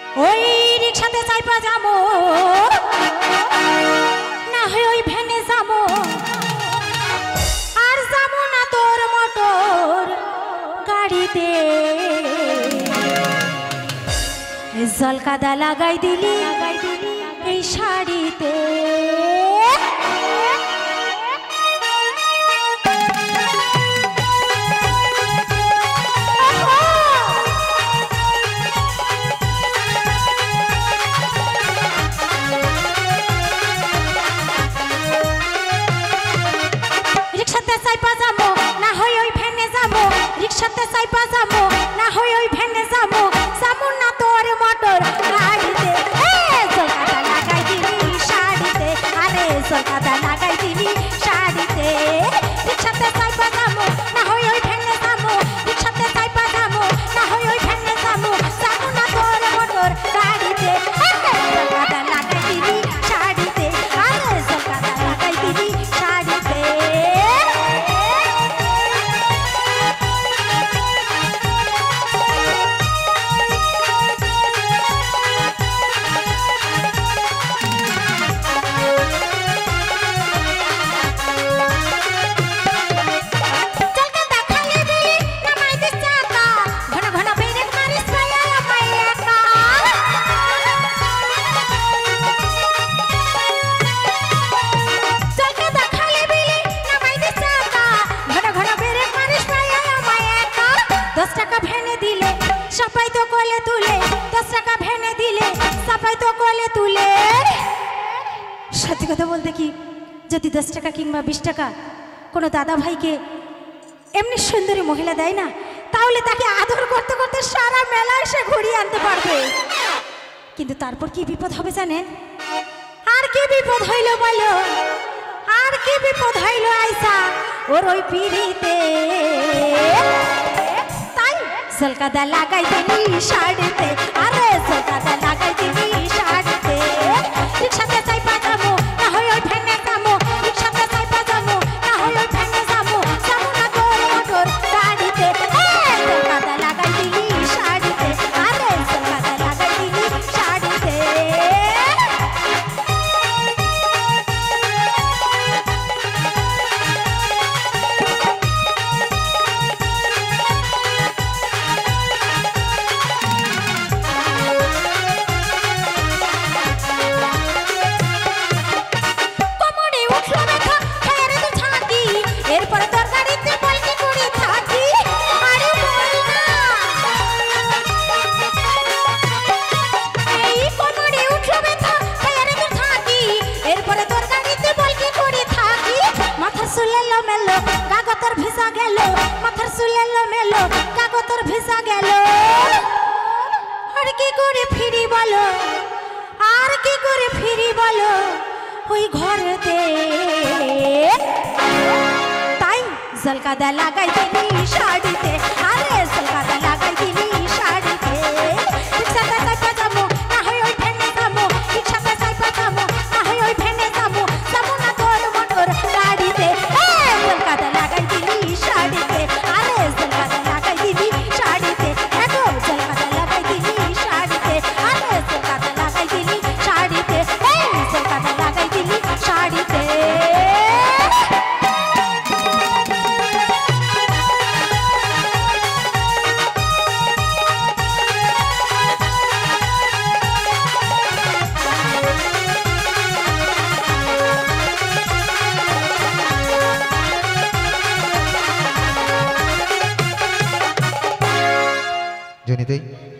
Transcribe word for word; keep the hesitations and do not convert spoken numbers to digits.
ওই রিক্সাতে চাইপা যাবো না হয় ওই ভ্যানে যাবো আর যাবো না তোর মোটর গাড়িতে জলকাদা লাগাই দিলি এই শাড়িতে রিক্সাতে চাইপা যাবো না হয় ওই ভ্যানে যাবো রিক্সাতে চাইপা যাবো না হয় ওই ভ্যানে যাবো যাবো না তোর মোটর গাড়িতে জলকাদা লাগাই দিলি শাড়িতে আরে জলকাদা লাগাই দিলি শাড়িতে রিক্সাতে চাইপা যাবো না হয় ওই ভ্যানে যাবো রিক্সাতে চাইপা যাবো না হয় ওই ভ্যানে যাবো যাবো না তোর মোটর গাড়িতে জলকাদা লাগাই দিলি শাড়িতে আরে জলকাদা লাগাই দিলি শাড়িতে दस टाका भेने दिले सफाई तो कोले तुले दस टाका भेने दिले सफाई तो कोले तुले सत्य कथा बोलते कि যদি दस টাকা কিংবা बीस টাকা কোনো দাদা ভাইকে এমনি সুন্দরী মহিলা দেয় না তাহলে তাকে আদর করতে করতে সারা মেলা এসে ঘুরিয়ে আনতে পারবে কিন্তু তারপর কি বিপদ হবে জানেন আর কি বিপদ হইল বলো আর কি বিপদ হইল আইসা ওর ওই পিড়িতে জলকাদা লাগাই দিলি শাড়িতে আরে জলকাদা লাগাই দিলি শাড়িতে রিক্সাতে চাইপা যাবো না হয় ওই ভ্যানে যাবো রিক্সাতে চাইপা যাবো না হয় ওই ভ্যানে যাবো যাবো না তোর মোটর গাড়িতে জলকাদা লাগাই দিলি শাড়িতে আরে জলকাদা লাগাই দিলি শাড়িতে কাগতর ভিসা গেল মাথার চুলেলো মেলো কাগতর ভিসা গেল আর কি করে ফিরি বলো আর কি করে ফিরি বলো ওই ঘরেতে তাই জলকাদা লাগাই দিলি শাড়িতে আরে জলকাদা লাগাই দিলি শাড়িতে রিক্সাতে চাইপা যাবো না হয় ওই ভ্যানে যাবো রিক্সাতে চাইপা যাবো না হয় ওই ভ্যানে যাবো যাবো না তোর মোটর গাড়িতে জলকাদা লাগাই দিলি শাড়িতে আরে জলকাদা লাগাই দিলি শাড়িতে এগো জলকাদা লাগাই দিলি শাড়িতে আরে জলকাদা লাগাই দিলি শাড়িতে এই জলকাদা লাগাই দিলি শাড়িতে জনিতেই